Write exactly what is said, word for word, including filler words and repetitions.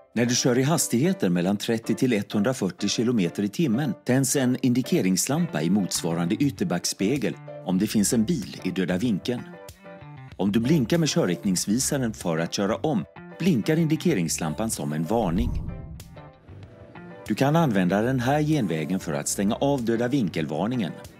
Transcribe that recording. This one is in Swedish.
När du kör i hastigheter mellan trettio till etthundrafyrtio kilometer i timmen tänds en indikeringslampa i motsvarande ytterbackspegel om det finns en bil i döda vinkeln. Om du blinkar med körriktningsvisaren för att köra om, blinkar indikeringslampan som en varning. Du kan använda den här genvägen för att stänga av döda vinkelvarningen.